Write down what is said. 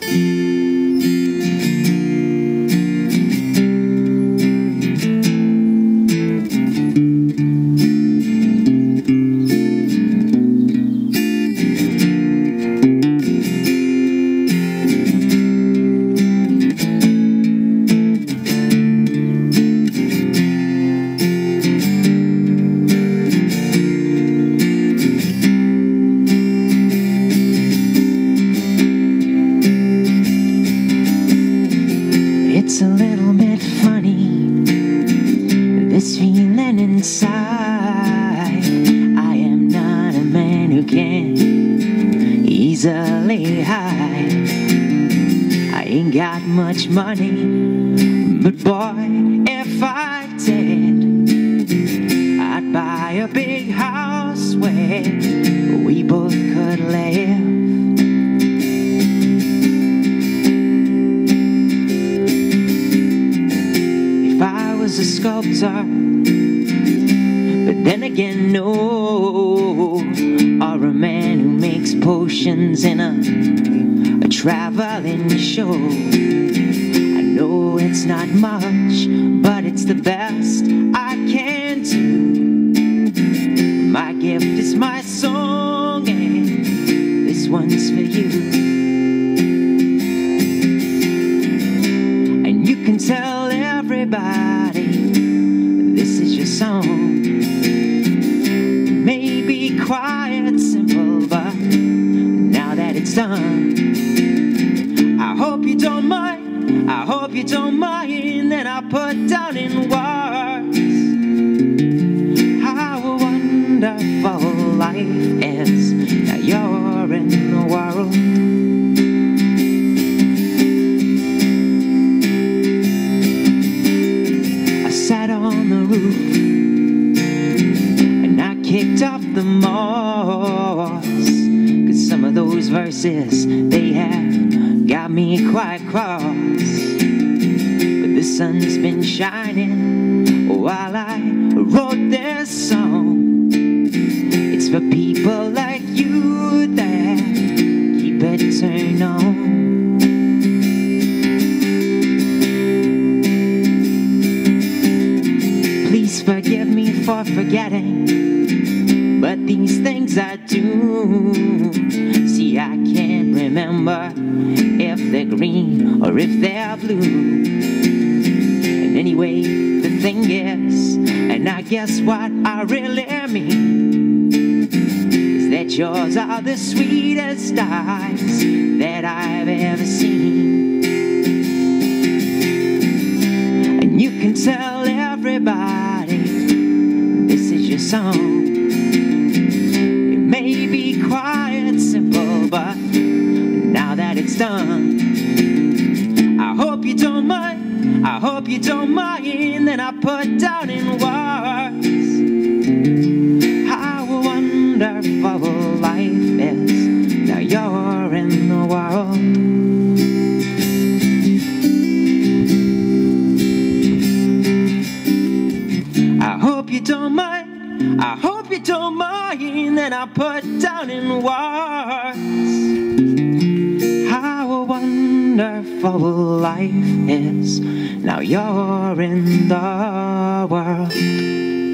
It's a little bit funny, this feeling inside. I am not a man who can easily hide. I ain't got much money, but boy, if I did, I'd buy a big house where we both could live. A sculptor, but then again no, or a man who makes potions in a traveling show. I know it's not much, but it's the best I can do. My gift is my song, and this one's for you. And you can tell everybody this is your song. It may be quiet, simple, but now that it's done, I hope you don't mind, I hope you don't mind that I put down in words how wonderful life is. Now you're in the world. Sat on the roof and I kicked off the moss, 'cause some of those verses, they have got me quite cross. But the sun's been shining while I wrote this song. It's for people like you that keep it turned on. Please forgive me for forgetting, but these things I do. See, I can't remember if they're green or if they're blue. And anyway, the thing is, and I guess what I really mean, is that yours are the sweetest eyes that I've ever seen. And you can tell everybody this is your song. It may be quiet, simple, but now that it's done, I hope you don't mind, I hope you don't mind that I put down in words how wonderful life is. Now you're in the world. I hope you don't mind, I hope you don't mind that I put down in words how wonderful life is. Now you're in the world.